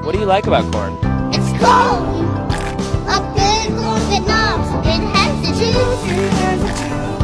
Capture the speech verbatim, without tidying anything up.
What do you like about corn? It's cold. A good corn that knobs. It has the juice.